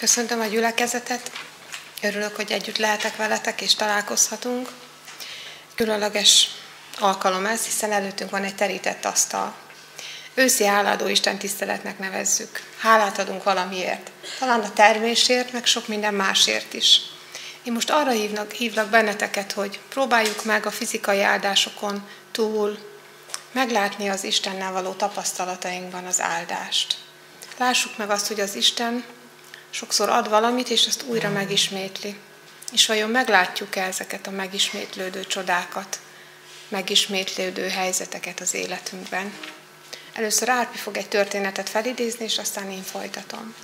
Köszöntöm a gyülekezetet, örülök, hogy együtt lehetek veletek és találkozhatunk. Különleges alkalom ez, hiszen előttünk van egy terített asztal. Őszi hálaadó Isten tiszteletnek nevezzük. Hálát adunk valamiért, talán a termésért, meg sok minden másért is. Én most arra hívlak benneteket, hogy próbáljuk meg a fizikai áldásokon túl meglátni az Istennel való tapasztalatainkban az áldást. Lássuk meg azt, hogy az Isten sokszor ad valamit, és ezt újra megismétli. És vajon meglátjuk-e ezeket a megismétlődő csodákat, megismétlődő helyzeteket az életünkben? Először Árpi fog egy történetet felidézni, és aztán én folytatom.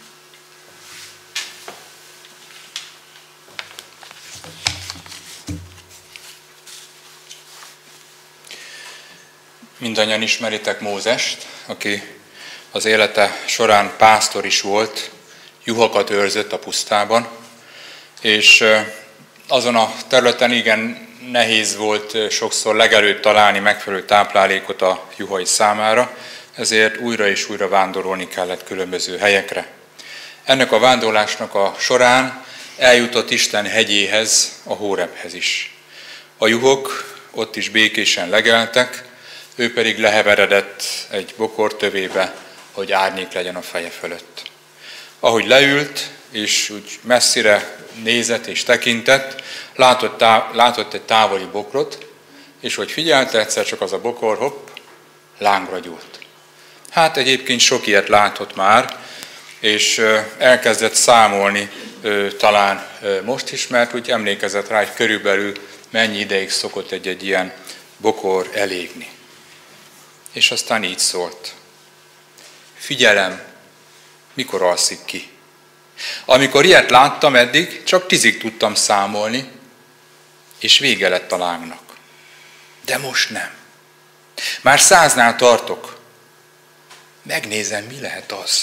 Mindannyian ismeritek Mózest, aki az élete során pásztor is volt, juhokat őrzött a pusztában, és azon a területen igen nehéz volt sokszor legelőtt találni megfelelő táplálékot a juhai számára, ezért újra és újra vándorolni kellett különböző helyekre. Ennek a vándorlásnak a során eljutott Isten hegyéhez, a Hórebhez is. A juhok ott is békésen legeltek, ő pedig leheveredett egy bokor tövébe, hogy árnyék legyen a feje fölött. Ahogy leült, és úgy messzire nézett és tekintett, látott egy távoli bokrot, és hogy figyelte, egyszer csak az a bokor, hopp, lángra gyúlt. Hát egyébként sok ilyet látott már, és elkezdett számolni talán most is, mert úgy emlékezett rá, hogy körülbelül mennyi ideig szokott egy ilyen bokor elégni. És aztán így szólt. Figyelem, mikor alszik ki. Amikor ilyet láttam eddig, csak 10-ig tudtam számolni, és vége lett a lángnak. De most nem. Már 100-nál tartok. Megnézem, mi lehet az.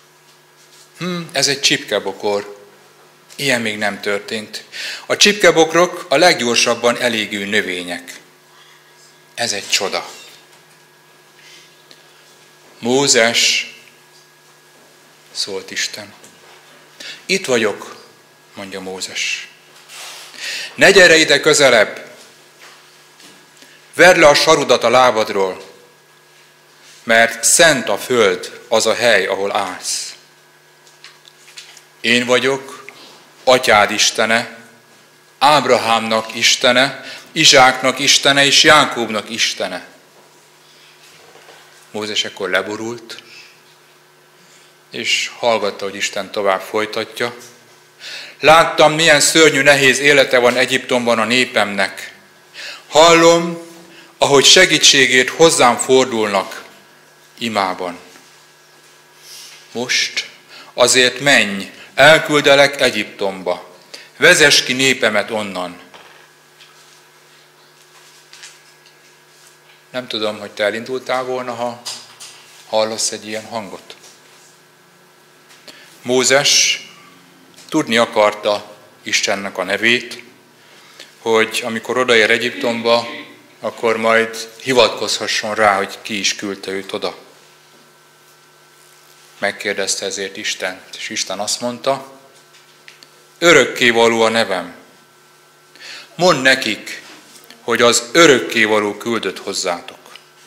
Ez egy csipkebokor. Ilyen még nem történt. A csipkebokrok a leggyorsabban elégő növények. Ez egy csoda. Mózes, szólt Isten. Itt vagyok, mondja Mózes. Ne gyere ide közelebb, vedd le a sarudat a lábadról, mert szent a föld, az a hely, ahol állsz. Én vagyok atyád Istene, Ábrahámnak Istene, Izsáknak Istene és Jákóbnak Istene. Mózes ekkor leborult, és hallgatta, hogy Isten tovább folytatja. Láttam, milyen szörnyű, nehéz élete van Egyiptomban a népemnek. Hallom, ahogy segítségért hozzám fordulnak imában. Most azért menj, elküldelek Egyiptomba. Vezess ki népemet onnan. Nem tudom, hogy te elindultál volna, ha hallasz egy ilyen hangot. Mózes tudni akarta Istennek a nevét, hogy amikor odaér Egyiptomba, akkor majd hivatkozhasson rá, hogy ki is küldte őt oda. Megkérdezte ezért Istent, és Isten azt mondta, örökkévaló a nevem. Mondd nekik, hogy az örökkévaló küldött hozzátok.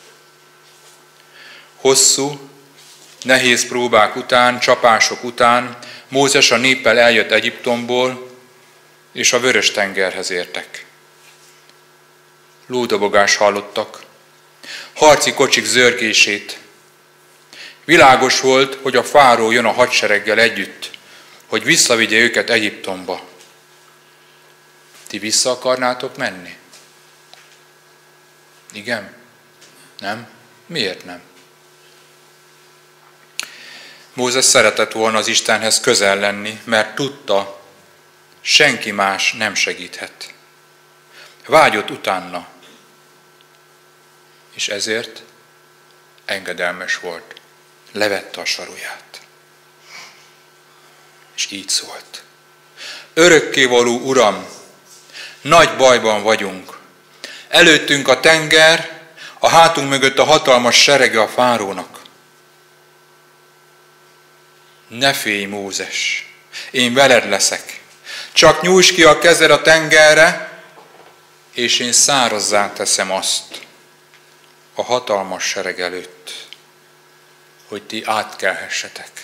Hosszú, nehéz próbák után, csapások után Mózes a néppel eljött Egyiptomból, és a Vörös-tengerhez értek. Lódobogás hallottak, harci kocsik zörgését. Világos volt, hogy a fáró jön a hadsereggel együtt, hogy visszavigye őket Egyiptomba. Ti vissza akarnátok menni? Igen? Nem? Miért nem? Mózes szeretett volna az Istenhez közel lenni, mert tudta, senki más nem segíthet. Vágyott utána, és ezért engedelmes volt. Levette a saruját. És így szólt. Örökkévaló Uram, nagy bajban vagyunk. Előttünk a tenger, a hátunk mögött a hatalmas serege a fárónak. Ne félj, Mózes! Én veled leszek. Csak nyújtsd ki a kezed a tengerre, és én szárazzá teszem azt a hatalmas sereg előtt, hogy ti átkelhessetek.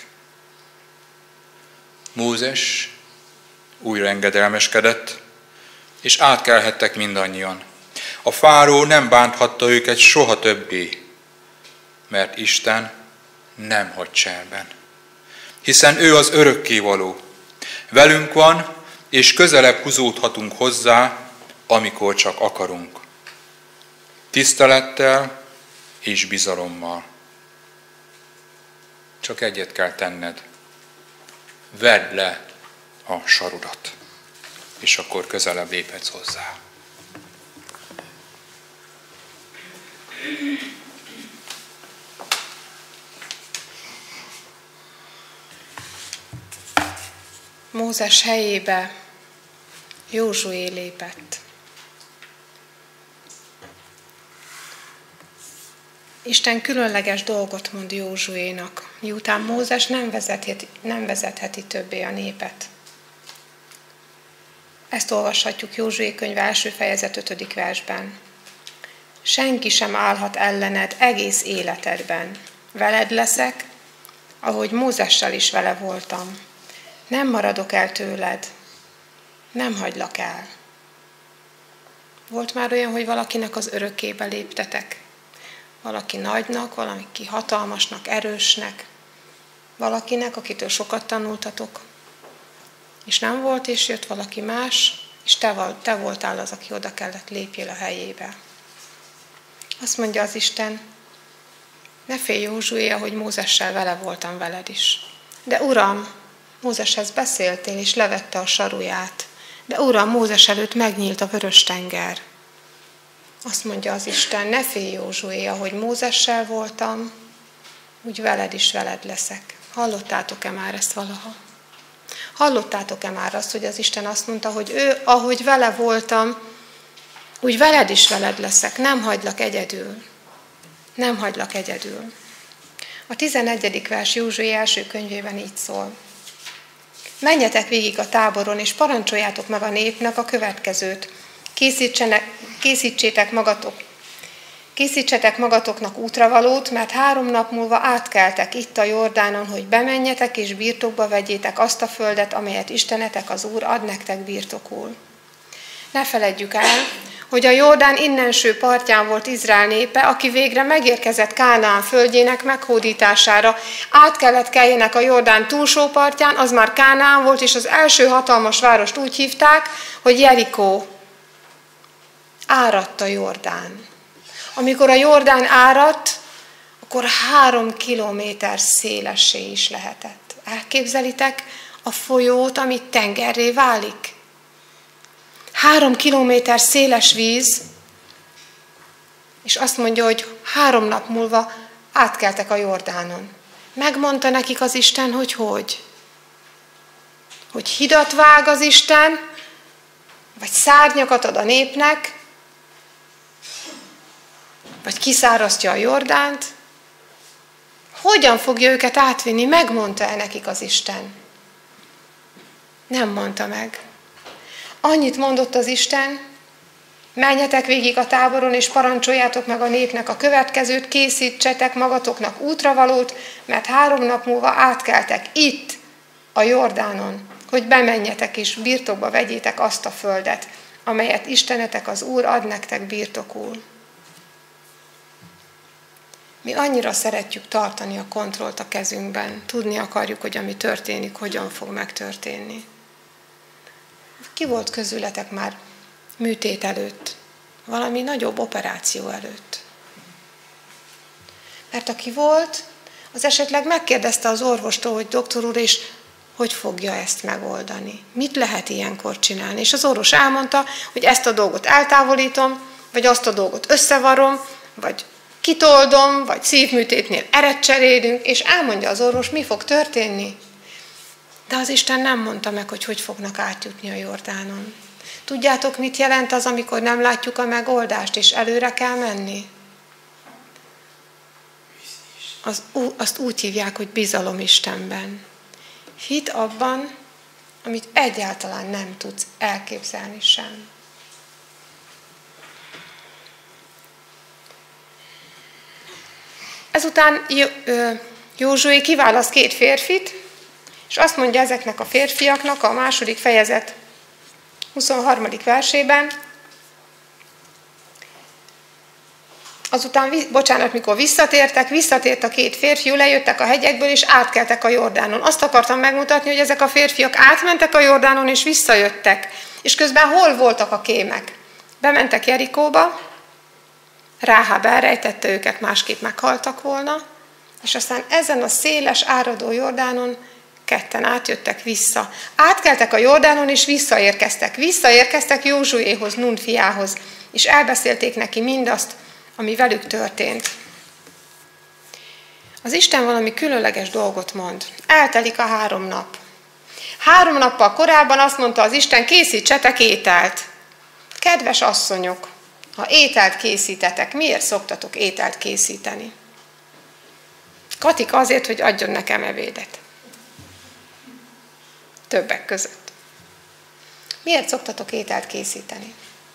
Mózes újra engedelmeskedett, és átkelhettek mindannyian. A fáró nem bánthatta őket soha többé, mert Isten nem hagy cserben. Hiszen ő az örökkévaló. Velünk van, és közelebb húzódhatunk hozzá, amikor csak akarunk. Tisztelettel és bizalommal. Csak egyet kell tenned. Vedd le a sarudat, és akkor közelebb léphetsz hozzá. Mózes helyébe Józsué lépett. Isten különleges dolgot mond Józsuénak, miután Mózes nem vezetheti többé a népet. Ezt olvashatjuk Józsué könyve 1. fejezet 5. versben. Senki sem állhat ellened egész életedben. Veled leszek, ahogy Mózessel is vele voltam. Nem maradok el tőled, nem hagylak el. Volt már olyan, hogy valakinek az örökkébe léptetek? Valaki nagynak, valaki hatalmasnak, erősnek, valakinek, akitől sokat tanultatok, és nem volt, és jött valaki más, és te voltál az, aki oda kellett lépjél a helyébe. Azt mondja az Isten, ne félj Józsué, ahogy Mózessel vele voltam veled is. De Uram, Mózeshez beszéltél, és levette a saruját. De Uram, Mózes előtt megnyílt a Vörös-tenger. Azt mondja az Isten, ne félj Józsué, ahogy Mózessel voltam, úgy veled is veled leszek. Hallottátok-e már ezt valaha? Hallottátok-e már azt, hogy az Isten azt mondta, hogy ő, ahogy vele voltam, úgy veled is veled leszek, nem hagylak egyedül. Nem hagylak egyedül. A 11. vers Józsué első könyvében így szól. Menjetek végig a táboron, és parancsoljátok meg a népnek a következőt. Készítsetek magatoknak útravalót, mert 3 nap múlva átkeltek itt a Jordánon, hogy bemenjetek és birtokba vegyétek azt a földet, amelyet Istenetek az Úr ad nektek birtokul. Ne feledjük el, hogy a Jordán innenső partján volt Izrael népe, aki végre megérkezett Kánaán földjének meghódítására. Át kellett keljenek a Jordán túlsó partján, az már Kánaán volt, és az első hatalmas várost úgy hívták, hogy Jerikó. Áradt a Jordán. Amikor a Jordán áradt, akkor 3 kilométer szélessé is lehetett. Elképzelitek a folyót, amit tengerré válik? 3 kilométer széles víz, és azt mondja, hogy 3 nap múlva átkeltek a Jordánon. Megmondta nekik az Isten, hogy hidat vág az Isten, vagy szárnyakat ad a népnek, vagy kiszárasztja a Jordánt. Hogyan fogja őket átvinni? Megmondta-e nekik az Isten? Nem mondta meg. Annyit mondott az Isten, menjetek végig a táboron, és parancsoljátok meg a népnek a következőt, készítsetek magatoknak útravalót, mert 3 nap múlva átkeltek itt, a Jordánon, hogy bemenjetek és birtokba vegyétek azt a földet, amelyet Istenetek az Úr ad nektek birtokul. Mi annyira szeretjük tartani a kontrollt a kezünkben, tudni akarjuk, hogy ami történik, hogyan fog megtörténni. Ki volt közületek már műtét előtt, valami nagyobb operáció előtt? Mert aki volt, az esetleg megkérdezte az orvostól, hogy doktor úr, és hogy fogja ezt megoldani? Mit lehet ilyenkor csinálni? És az orvos elmondta, hogy ezt a dolgot eltávolítom, vagy azt a dolgot összevarom, vagy kitoldom, vagy szívműtétnél eret cserélünk, és elmondja az orvos, mi fog történni. De az Isten nem mondta meg, hogy fognak átjutni a Jordánon. Tudjátok, mit jelent az, amikor nem látjuk a megoldást, és előre kell menni? Azt úgy hívják, hogy bizalom Istenben. Hit abban, amit egyáltalán nem tudsz elképzelni sem. Ezután Józsué kiválaszt 2 férfit, és azt mondja ezeknek a férfiaknak a 2. fejezet 23. versében, azután, mikor visszatért a 2 férfiú, lejöttek a hegyekből, és átkeltek a Jordánon. Azt akartam megmutatni, hogy ezek a férfiak átmentek a Jordánon, és visszajöttek. És közben hol voltak a kémek? Bementek Jerikóba, Ráháb elrejtette őket, másképp meghaltak volna, és aztán ezen a széles, áradó Jordánon ketten átjöttek vissza. Átkeltek a Jordánon, és visszaérkeztek. Visszaérkeztek Józsuéhoz, Nun fiához, és elbeszélték neki mindazt, ami velük történt. Az Isten valami különleges dolgot mond. Eltelik a 3 nap. 3 nappal korábban azt mondta az Isten, készítsetek ételt. Kedves asszonyok, ha ételt készítetek, miért szoktatok ételt készíteni? Katika azért, hogy adjon nekem ebédet. Többek között. Miért szoktatok ételt készíteni?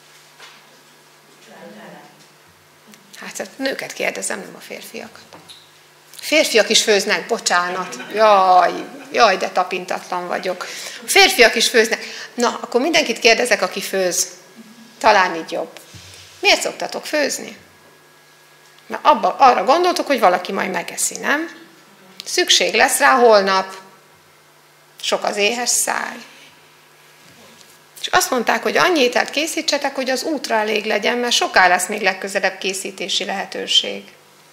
Hát a nőket kérdezem, nem a férfiakat. Férfiak is főznek, bocsánat. Jaj, de tapintatlan vagyok. A férfiak is főznek. Na, akkor mindenkit kérdezek, aki főz. Talán így jobb. Miért szoktatok főzni? Mert arra gondoltok, hogy valaki majd megeszi, nem? Szükség lesz rá holnap. Sok az éhes száj. És azt mondták, hogy annyi ételt készítsetek, hogy az útra elég legyen, mert soká lesz még legközelebb készítési lehetőség.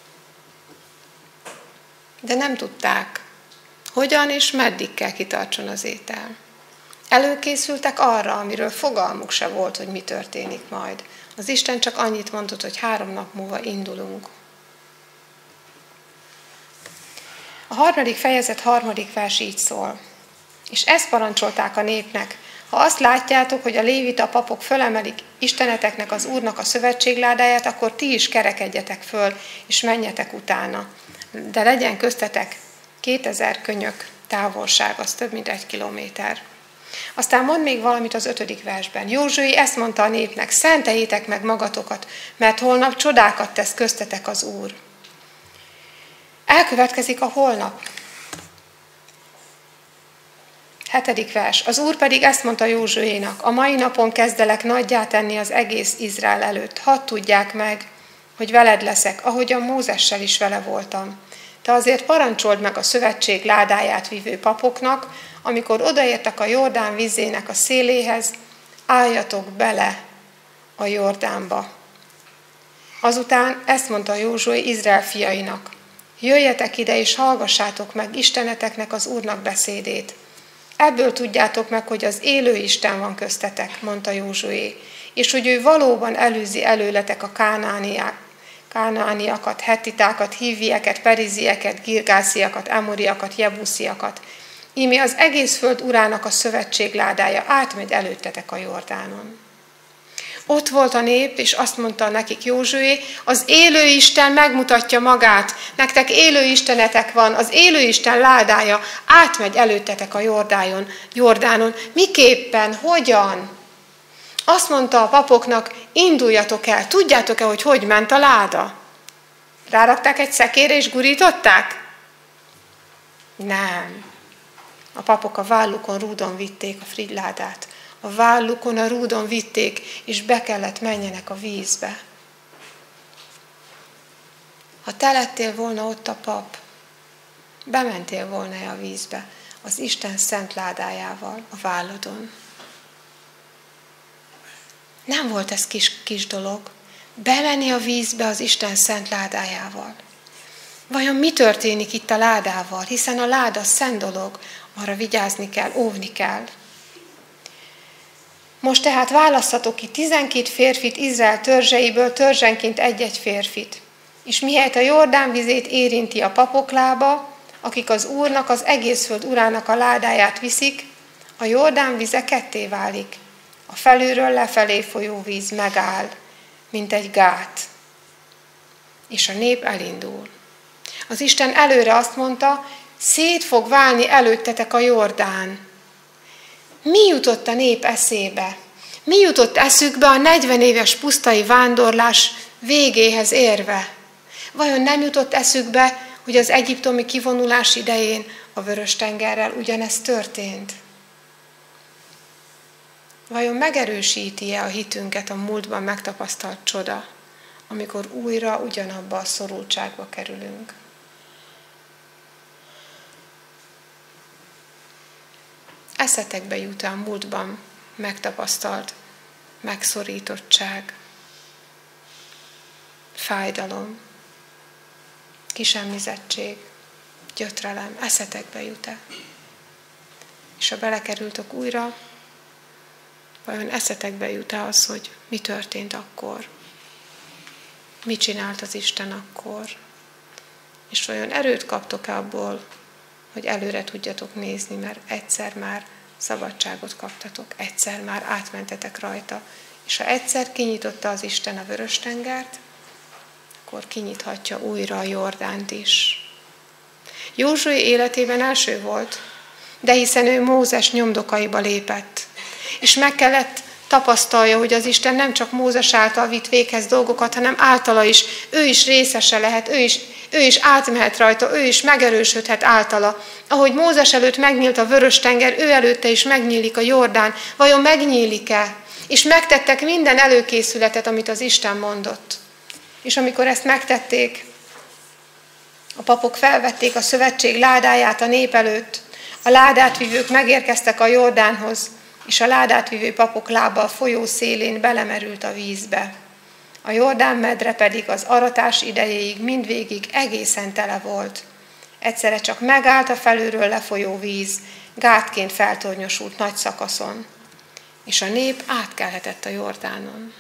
De nem tudták, hogyan és meddig kell kitartson az étel. Előkészültek arra, amiről fogalmuk se volt, hogy mi történik majd. Az Isten csak annyit mondott, hogy 3 nap múlva indulunk. A 3. fejezet 3. vers így szól. És ezt parancsolták a népnek: ha azt látjátok, hogy a lévita papok fölemelik Isteneteknek, az Úrnak a szövetségládáját, akkor ti is kerekedjetek föl, és menjetek utána. De legyen köztetek 2000 könyök távolság, az több mint 1 kilométer. Aztán mond még valamit az 5. versben. Józsué ezt mondta a népnek: szenteljétek meg magatokat, mert holnap csodákat tesz köztetek az Úr. Elkövetkezik a holnap. 7. vers. Az Úr pedig ezt mondta Józsuénak: a mai napon kezdelek nagyjá tenni az egész Izrael előtt. Hadd tudják meg, hogy veled leszek, ahogyan Mózessel is vele voltam. Te azért parancsold meg a szövetség ládáját vívő papoknak, amikor odaértek a Jordán vizének a széléhez, álljatok bele a Jordánba. Azután ezt mondta Józsué Izrael fiainak: jöjjetek ide és hallgassátok meg Isteneteknek, az Úrnak beszédét. Ebből tudjátok meg, hogy az élő Isten van köztetek, mondta Józsué, és hogy ő valóban elűzi előletek a kánaániakat, hettitákat, hívieket, perizieket, girgásziakat, emoriakat, jebusziakat. Íme az egész föld urának a szövetség ládája átmegy előttetek a Jordánon. Ott volt a nép, és azt mondta nekik Józsué: az élő Isten megmutatja magát, nektek élő istenetek van, az élő Isten ládája átmegy előttetek a Jordánon. Miképpen, hogyan? Azt mondta a papoknak: induljatok el. Tudjátok-e, hogy ment a láda? Rárakták egy szekérre és gurították? Nem. A papok a vállukon rúdon vitték a frigyládát. A vállukon a rúdon vitték, és be kellett menjenek a vízbe. Ha te lettél volna ott a pap, bementél volna a vízbe az Isten szent ládájával a válladon. Nem volt ez kis dolog, bemenni a vízbe az Isten szent ládájával. Vajon mi történik itt a ládával? Hiszen a láda szent dolog, arra vigyázni kell, óvni kell. Most tehát választhatok ki 12 férfit Izrael törzseiből, törzsenként egy-egy férfit. És mihelyt a Jordán vizét érinti a papok lába, akik az Úrnak, az egész föld urának a ládáját viszik, a Jordán vize ketté válik. A felülről lefelé folyó víz megáll, mint egy gát. És a nép elindul. Az Isten előre azt mondta: szét fog válni előttetek a Jordán. Mi jutott a nép eszébe? Mi jutott eszükbe a 40 éves pusztai vándorlás végéhez érve? Vajon nem jutott eszükbe, hogy az egyiptomi kivonulás idején a Vörös-tengerrel ugyanezt történt? Vajon megerősíti-e a hitünket a múltban megtapasztalt csoda, amikor újra ugyanabba a szorultságba kerülünk? Eszetekbe jut a múltban megtapasztalt megszorítottság, fájdalom, kisemmizettség, gyötrelem, eszetekbe jut-e? És ha belekerültök újra, vajon eszetekbe jut-e az, hogy mi történt akkor? Mit csinált az Isten akkor? És vajon erőt kaptok-e abból, hogy előre tudjatok nézni, mert egyszer már szabadságot kaptatok, egyszer már átmentetek rajta. És ha egyszer kinyitotta az Isten a Vörös-tengert, akkor kinyithatja újra a Jordánt is. Józsué életében első volt, de hiszen ő Mózes nyomdokaiba lépett. És meg kellett tapasztalja, hogy az Isten nem csak Mózes által vitt véghez dolgokat, hanem általa is. Ő is részese lehet, ő is átmehet rajta, ő is megerősödhet általa. Ahogy Mózes előtt megnyílt a Vörös-tenger, ő előtte is megnyílik a Jordán. Vajon megnyílik-e? És megtettek minden előkészületet, amit az Isten mondott. És amikor ezt megtették, a papok felvették a szövetség ládáját a nép előtt, a ládát vívők megérkeztek a Jordánhoz, és a ládát vívő papok lába a folyó szélén belemerült a vízbe. A Jordán medre pedig az aratás idejéig mindvégig egészen tele volt. Egyszerre csak megállt a felülről lefolyó víz, gátként feltornyosult nagy szakaszon, és a nép átkelhetett a Jordánon.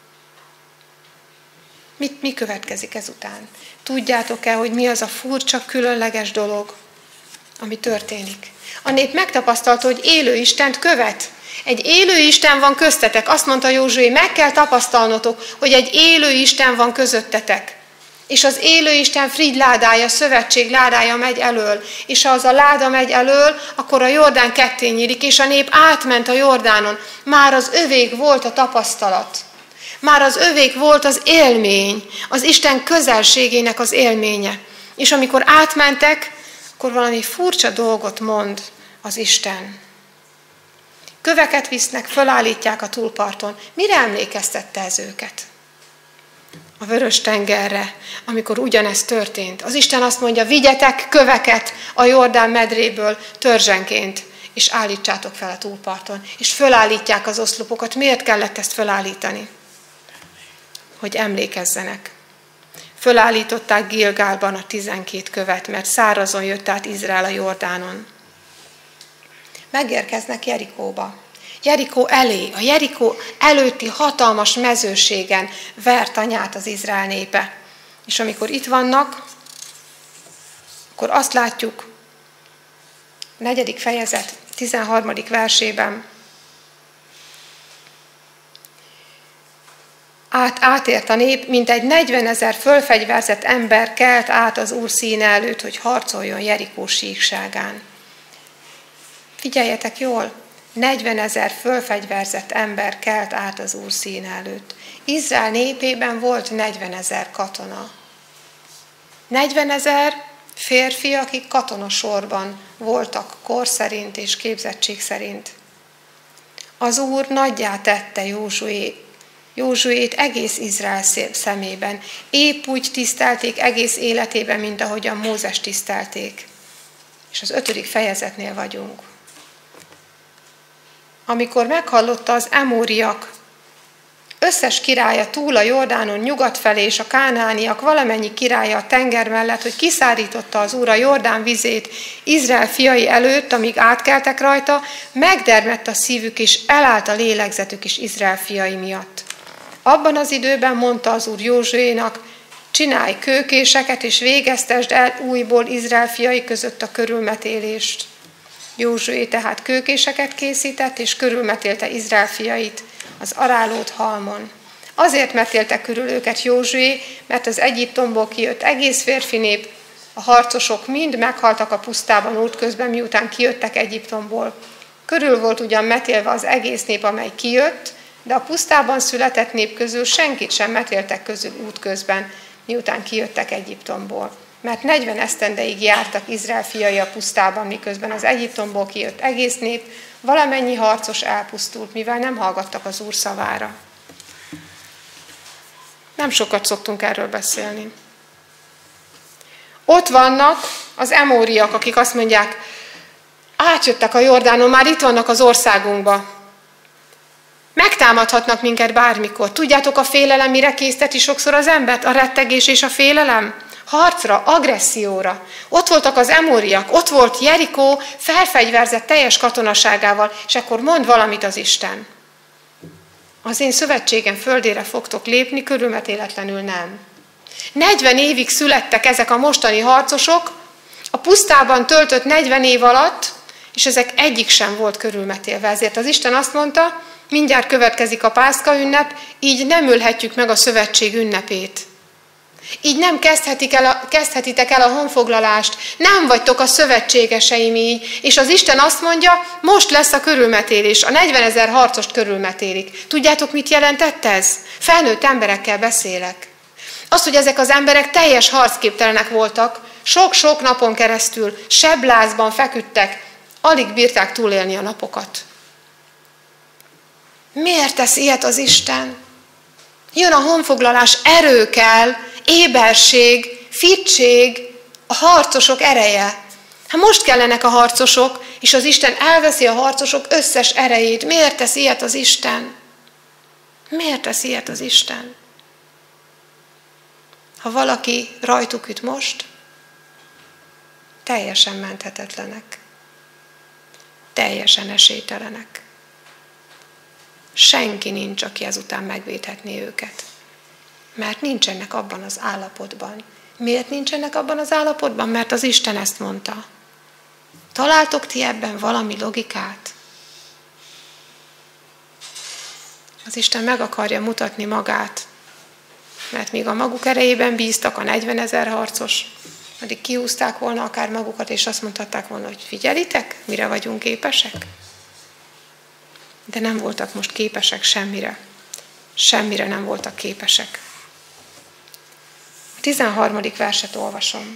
Mi következik ezután? Tudjátok-e, hogy mi az a furcsa, különleges dolog, ami történik? A nép megtapasztalta, hogy élő Istent követ. Egy élő Isten van köztetek. Azt mondta Józsué, meg kell tapasztalnotok, hogy egy élő Isten van közöttetek. És az élő Isten frigy ládája, szövetség ládája megy elől. És ha az a láda megy elől, akkor a Jordán ketté nyílik, és a nép átment a Jordánon. Már az övék volt a tapasztalat. Már az övék volt az élmény, az Isten közelségének az élménye. És amikor átmentek, akkor valami furcsa dolgot mond az Isten. Köveket visznek, fölállítják a túlparton. Mire emlékeztette ez őket? A Vörös-tengerre, amikor ugyanezt történt. Az Isten azt mondja, vigyetek köveket a Jordán medréből törzsenként, és állítsátok fel a túlparton. És fölállítják az oszlopokat. Miért kellett ezt fölállítani? Hogy emlékezzenek. Fölállították Gilgálban a 12 követ, mert szárazon jött át Izrael a Jordánon. Megérkeznek Jerikóba. Jerikó elé, a Jerikó előtti hatalmas mezőségen vert anyát az Izrael népe. És amikor itt vannak, akkor azt látjuk, 4. fejezet 13. versében, átért a nép, mint egy 40 000 fölfegyverzett ember kelt át az Úr színe előtt, hogy harcoljon Jerikó síkságán. Figyeljetek jól, 40 000 fölfegyverzett ember kelt át az Úr színe előtt. Izrael népében volt 40 000 katona. 40 000 férfi, akik katonasorban voltak kor szerint és képzettség szerint. Az Úr nagyjá tette Józsuét egész Izrael szemében. Épp úgy tisztelték egész életében, mint ahogyan Mózes tisztelték. És az 5. fejezetnél vagyunk. Amikor meghallotta az emóriak összes királya túl a Jordánon nyugat felé, és a kánaániak valamennyi királya a tenger mellett, hogy kiszárította az Úr a Jordán vizét Izrael fiai előtt, amíg átkeltek rajta, megdermedt a szívük, és elállt a lélegzetük is Izrael fiai miatt. Abban az időben mondta az Úr Józsuénak, csinálj kőkéseket, és végeztesd el újból Izrael fiai között a körülmetélést. Józsué tehát kőkéseket készített, és körülmetélte Izrael fiait az Arálót halmon. Azért metélte körül őket Józsué, mert az Egyiptomból kijött egész férfi nép, a harcosok mind meghaltak a pusztában útközben, miután kijöttek Egyiptomból. Körül volt ugyan metélve az egész nép, amely kijött, de a pusztában született nép közül senkit sem metéltek közül útközben, miután kijöttek Egyiptomból. Mert 40 esztendeig jártak Izrael fiai a pusztában, miközben az Egyiptomból kijött egész nép, valamennyi harcos elpusztult, mivel nem hallgattak az Úr szavára. Nem sokat szoktunk erről beszélni. Ott vannak az emóriak, akik azt mondják, átjöttek a Jordánon, már itt vannak az országunkba. Megtámadhatnak minket bármikor. Tudjátok, a félelem mire készteti sokszor az embert? A rettegés és a félelem? Harcra, agresszióra. Ott voltak az emóriak, ott volt Jerikó felfegyverzett teljes katonaságával, és akkor mond valamit az Isten. Az én szövetségem földére fogtok lépni, körülmetéletlenül nem. 40 évig születtek ezek a mostani harcosok, a pusztában töltött 40 év alatt, és ezek egyik sem volt körülmetélve. Ezért az Isten azt mondta, mindjárt következik a Pászka ünnep, így nem ülhetjük meg a szövetség ünnepét. Így nem kezdhetitek el a honfoglalást, nem vagytok a szövetségeseim így, és az Isten azt mondja, most lesz a körülmetélés, a 40 000 harcost körülmetélik. Tudjátok, mit jelentett ez? Felnőtt emberekkel beszélek. Az, hogy ezek az emberek teljes harcképtelenek voltak, sok-sok napon keresztül seblázban feküdtek, alig bírták túlélni a napokat. Miért tesz ilyet az Isten? Jön a honfoglalás, erő kell, éberség, fittség, a harcosok ereje. Hát most kellenek a harcosok, és az Isten elveszi a harcosok összes erejét. Miért tesz ilyet az Isten? Miért tesz ilyet az Isten? Ha valaki rajtuk üt most, teljesen menthetetlenek. Teljesen esélytelenek. Senki nincs, aki ezután megvédhetné őket. Mert nincsenek abban az állapotban. Miért nincsenek abban az állapotban? Mert az Isten ezt mondta. Találtok ti ebben valami logikát? Az Isten meg akarja mutatni magát. Mert míg a maguk erejében bíztak a 40 000 harcos, addig kihúzták volna akár magukat, és azt mondhatták volna, hogy figyelitek, mire vagyunk képesek? De nem voltak most képesek semmire. Semmire nem voltak képesek. A 13. verset olvasom.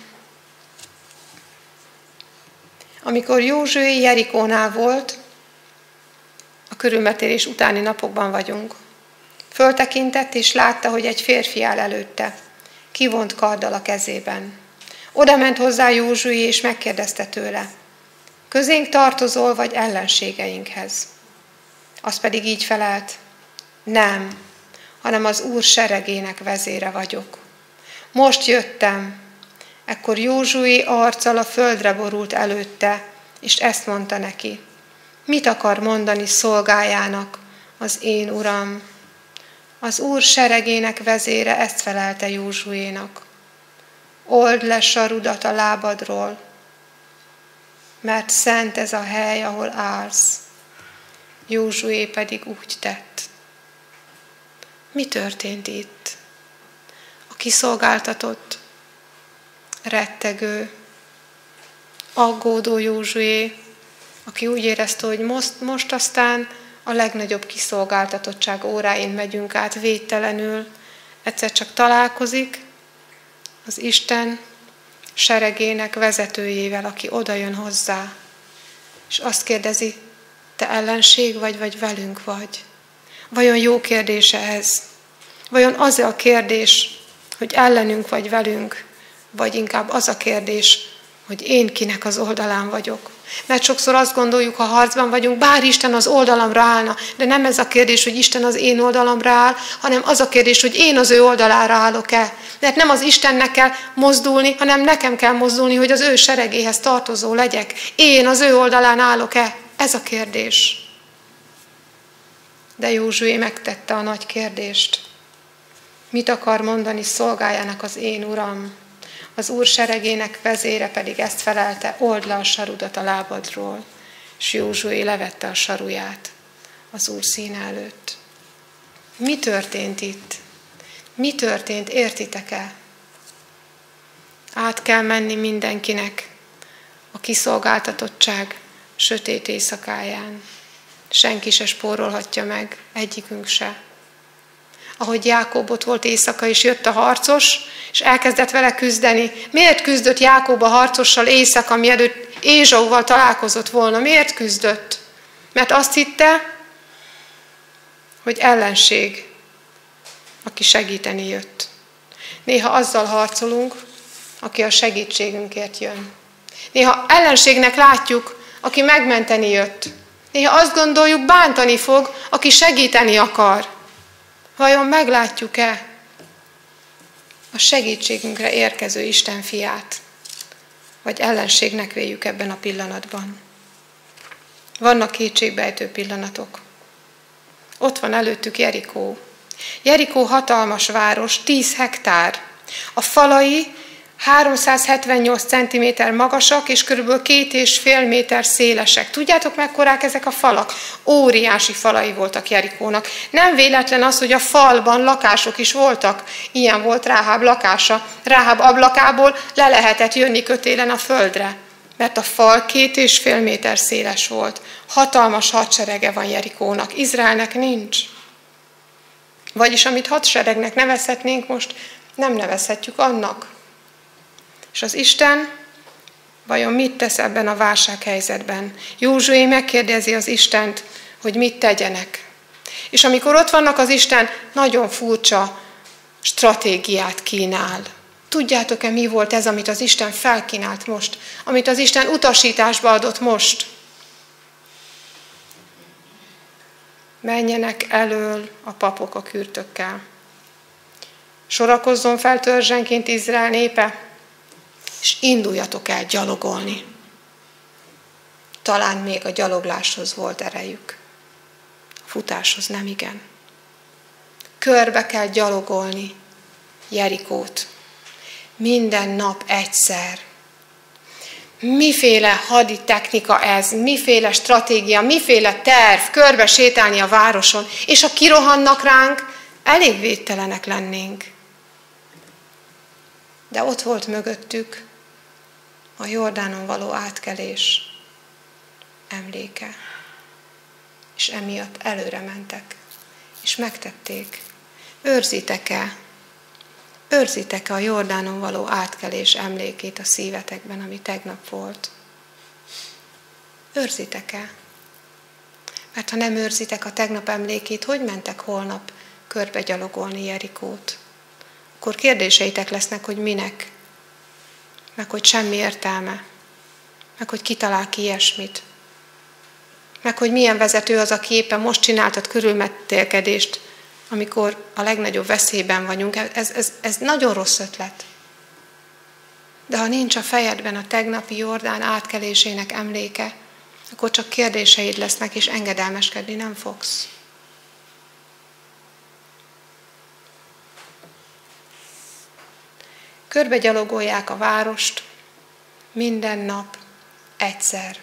Amikor Józsué Jerikónál volt, a körülmetélés utáni napokban vagyunk, föltekintett és látta, hogy egy férfi áll előtte, kivont karddal a kezében. Oda ment hozzá Józsué és megkérdezte tőle, közénk tartozol vagy ellenségeinkhez? Az pedig így felelt, nem, hanem az Úr seregének vezére vagyok. Most jöttem. Ekkor Józsué arccal a földre borult előtte, és ezt mondta neki, mit akar mondani szolgájának, az én uram? Az Úr seregének vezére ezt felelte Józsuénak. Old le sarudat a lábadról, mert szent ez a hely, ahol állsz. Józsué pedig úgy tett. Mi történt itt? A kiszolgáltatott, rettegő, aggódó Józsué, aki úgy érezte, hogy most aztán a legnagyobb kiszolgáltatottság óráin megyünk át védtelenül, egyszer csak találkozik az Isten seregének vezetőjével, aki odajön hozzá, és azt kérdezi, te ellenség vagy velünk vagy? Vajon jó kérdése ez? Vajon az a kérdés, hogy ellenünk vagy velünk, vagy inkább az a kérdés, hogy én kinek az oldalán vagyok? Mert sokszor azt gondoljuk, ha harcban vagyunk, bár Isten az oldalamra állna, de nem ez a kérdés, hogy Isten az én oldalamra áll, hanem az a kérdés, hogy én az ő oldalára állok-e. Mert nem az Istennek kell mozdulni, hanem nekem kell mozdulni, hogy az ő seregéhez tartozó legyek. Én az ő oldalán állok-e? Ez a kérdés. De Józsué megtette a nagy kérdést. Mit akar mondani szolgájának az én uram? Az Úr seregének vezére pedig ezt felelte, old le a sarudat a lábadról. És Józsué levette a saruját az Úr színe előtt. Mi történt itt? Mi történt, értitek-e? Át kell menni mindenkinek a kiszolgáltatottság sötét éjszakáján. Senki se spórolhatja meg, egyikünk se. Ahogy Jákob ott volt éjszaka, és jött a harcos, és elkezdett vele küzdeni. Miért küzdött Jákob a harcossal éjszaka, mielőtt Ézsauval találkozott volna? Miért küzdött? Mert azt hitte, hogy ellenség, aki segíteni jött. Néha azzal harcolunk, aki a segítségünkért jön. Néha ellenségnek látjuk, aki megmenteni jött. Néha azt gondoljuk, bántani fog, aki segíteni akar. Vajon meglátjuk-e a segítségünkre érkező Isten fiát? Vagy ellenségnek véljük ebben a pillanatban? Vannak kétségbejtő pillanatok. Ott van előttük Jerikó. Jerikó hatalmas város, 10 hektár. A falai 378 cm magasak, és kb. 2,5 méter szélesek. Tudjátok, mekkorák ezek a falak? Óriási falai voltak Jerikónak. Nem véletlen az, hogy a falban lakások is voltak. Ilyen volt Ráháb lakása. Ráháb ablakából le lehetett jönni kötélen a földre, mert a fal 2,5 méter széles volt. Hatalmas hadserege van Jerikónak. Izraelnek nincs. Vagyis amit hadseregnek nevezhetnénk, most nem nevezhetjük annak. És az Isten vajon mit tesz ebben a válsághelyzetben? Józsué megkérdezi az Istent, hogy mit tegyenek. És amikor ott vannak, az Isten nagyon furcsa stratégiát kínál. Tudjátok-e, mi volt ez, amit az Isten felkínált most? Amit az Isten utasításba adott most? Menjenek elől a papok a kürtökkel. Sorakozzon fel törzsenként Izrael népe, és induljatok el gyalogolni. Talán még a gyalogláshoz volt erejük. A futáshoz nem igen. Körbe kell gyalogolni Jerikót. Minden nap egyszer. Miféle haditechnika ez, miféle stratégia, miféle terv, körbe sétálni a városon, és ha kirohannak ránk, elég védtelenek lennénk. De ott volt mögöttük a Jordánon való átkelés emléke. És emiatt előre mentek, és megtették. Őrzitek-e a Jordánon való átkelés emlékét a szívetekben, ami tegnap volt? Őrzitek-e? Mert ha nem őrzitek a tegnap emlékét, hogy mentek holnap körbegyalogolni Jerikót? Akkor kérdéseitek lesznek, hogy minek, meg hogy semmi értelme, meg hogy kitalál ki ilyesmit, meg hogy milyen vezető az, aki éppen most csináltat körülmetélkedést, amikor a legnagyobb veszélyben vagyunk. Ez nagyon rossz ötlet. De ha nincs a fejedben a tegnapi Jordán átkelésének emléke, akkor csak kérdéseid lesznek, és engedelmeskedni nem fogsz. Körbegyalogolják a várost minden nap egyszer.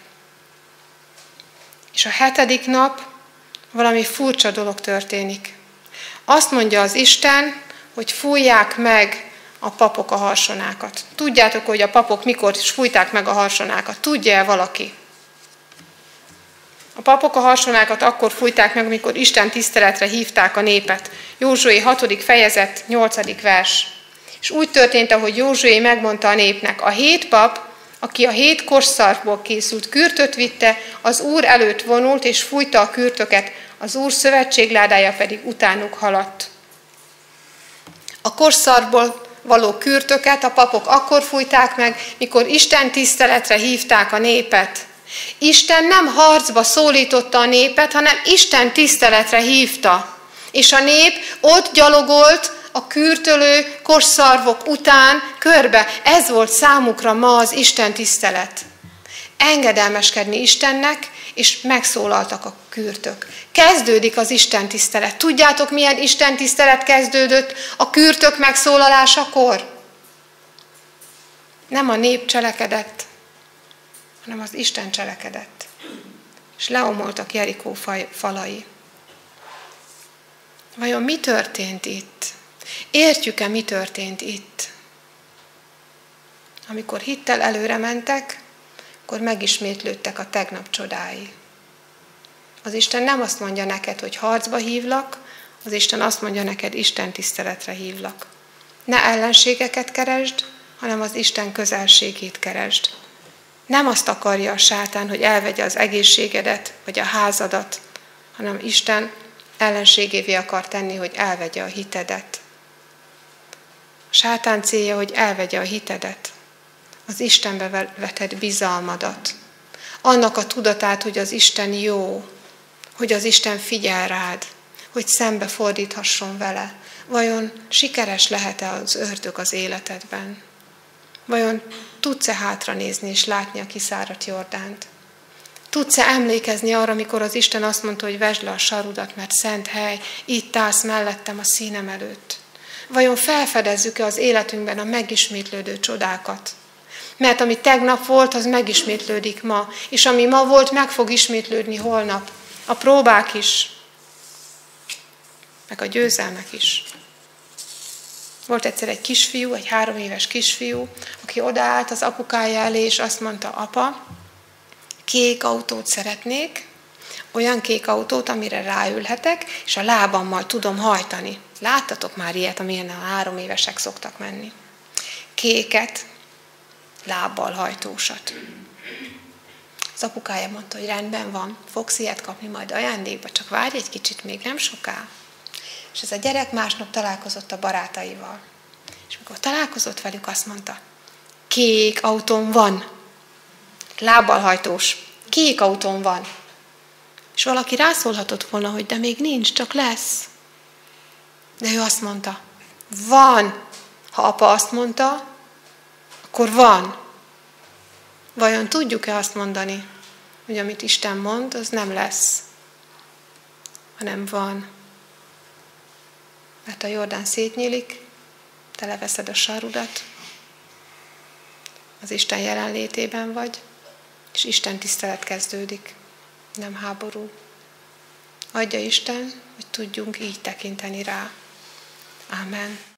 És a 7. nap valami furcsa dolog történik. Azt mondja az Isten, hogy fújják meg a papok a harsonákat. Tudjátok, hogy a papok mikor fújták meg a harsonákat? Tudja-e valaki? A papok a harsonákat akkor fújták meg, amikor Isten tiszteletre hívták a népet. Józsué 6. fejezet 8. vers. És úgy történt, ahogy Józsué megmondta a népnek, a 7 pap, aki a 7 korszarvból készült kürtöt vitte, az Úr előtt vonult, és fújta a kürtöket, az Úr szövetségládája pedig utánuk haladt. A korszarvból való kürtöket a papok akkor fújták meg, mikor Isten tiszteletre hívták a népet. Isten nem harcba szólította a népet, hanem Isten tiszteletre hívta. És a nép ott gyalogolt a kürtölő korszarvok után körbe. Ez volt számukra ma az Isten tisztelet. Engedelmeskedni Istennek, és megszólaltak a kürtök. Kezdődik az Isten tisztelet. Tudjátok, milyen Isten tisztelet kezdődött a kürtök megszólalásakor? Nem a nép cselekedett, hanem az Isten cselekedett. És leomoltak Jerikó falai. Vajon mi történt itt? Értjük-e, mi történt itt? Amikor hittel előre mentek, akkor megismétlődtek a tegnap csodái. Az Isten nem azt mondja neked, hogy harcba hívlak, az Isten azt mondja neked, Isten tiszteletre hívlak. Ne ellenségeket keresd, hanem az Isten közelségét keresd. Nem azt akarja a sátán, hogy elvegye az egészségedet, vagy a házadat, hanem Isten ellenségévé akar tenni, hogy elvegye a hitedet. A sátán célja, hogy elvegye a hitedet, az Istenbe vetett bizalmadat, annak a tudatát, hogy az Isten jó, hogy az Isten figyel rád, hogy szembe fordíthasson vele. Vajon sikeres lehet-e az ördög az életedben? Vajon tudsz-e hátranézni és látni a kiszáradt Jordánt? Tudsz-e emlékezni arra, amikor az Isten azt mondta, hogy vesd le a sarudat, mert szent hely, itt állsz mellettem a színem előtt? Vajon felfedezzük-e az életünkben a megismétlődő csodákat? Mert ami tegnap volt, az megismétlődik ma, és ami ma volt, meg fog ismétlődni holnap. A próbák is, meg a győzelmek is. Volt egyszer egy kisfiú, egy 3 éves kisfiú, aki odaállt az apukája elé, és azt mondta, apa, kék autót szeretnék, olyan kék autót, amire ráülhetek, és a lábammal tudom hajtani. Láttatok már ilyet, amilyen a 3 évesek szoktak menni. Kéket, lábbal hajtósat. Az apukája mondta, hogy rendben van, fogsz ilyet kapni majd ajándékba, csak várj egy kicsit, még nem soká. És ez a gyerek másnap találkozott a barátaival. És amikor találkozott velük, azt mondta, kék autón van, lábbal hajtós, kék autón van. És valaki rászólhatott volna, hogy de még nincs, csak lesz. De ő azt mondta, van. Ha apa azt mondta, akkor van. Vajon tudjuk-e azt mondani, hogy amit Isten mond, az nem lesz, hanem van. Mert a Jordán szétnyílik, te leveszed a sarudat, az Isten jelenlétében vagy, és Isten tisztelet kezdődik, nem háború. Adja Isten, hogy tudjunk így tekinteni rá. Ámen.